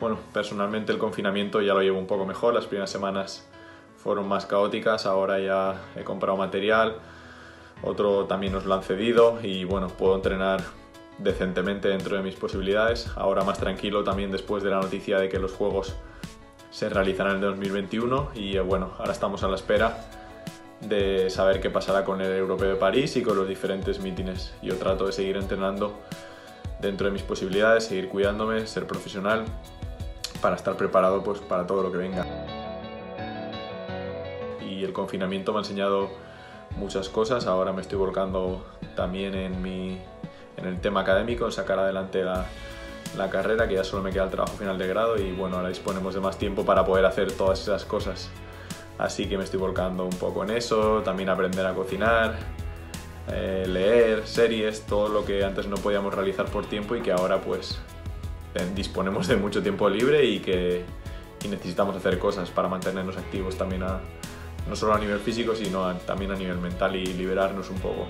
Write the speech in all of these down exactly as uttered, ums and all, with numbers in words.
Bueno, personalmente el confinamiento ya lo llevo un poco mejor, las primeras semanas fueron más caóticas, ahora ya he comprado material, otro también nos lo han cedido y bueno, puedo entrenar decentemente dentro de mis posibilidades. Ahora más tranquilo también después de la noticia de que los Juegos se realizarán en el dos mil veintiuno y bueno, ahora estamos a la espera de saber qué pasará con el Europeo de París y con los diferentes mítines. Yo trato de seguir entrenando dentro de mis posibilidades, seguir cuidándome, ser profesional para estar preparado pues, para todo lo que venga. Y el confinamiento me ha enseñado muchas cosas, ahora me estoy volcando también en, mi, en el tema académico, en sacar adelante la, la carrera, que ya solo me queda el trabajo final de grado y bueno, ahora disponemos de más tiempo para poder hacer todas esas cosas. Así que me estoy volcando un poco en eso, también aprender a cocinar, eh, leer, series, todo lo que antes no podíamos realizar por tiempo y que ahora pues disponemos de mucho tiempo libre y que y necesitamos hacer cosas para mantenernos activos también, a, no solo a nivel físico, sino a, también a nivel mental y liberarnos un poco.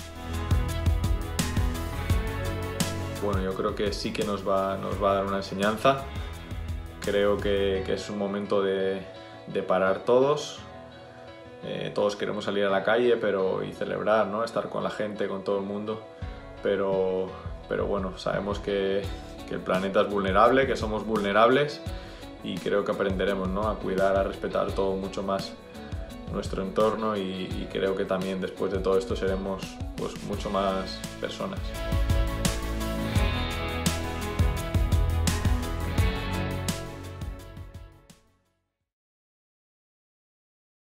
Bueno, yo creo que sí que nos va, nos va a dar una enseñanza. Creo que, que es un momento de, de parar todos. Eh, todos queremos salir a la calle pero, y celebrar, ¿no? Estar con la gente, con todo el mundo. Pero, pero bueno, sabemos que, que el planeta es vulnerable, que somos vulnerables y creo que aprenderemos, ¿no? A cuidar, a respetar todo mucho más nuestro entorno y, y creo que también después de todo esto seremos pues, mucho más personas.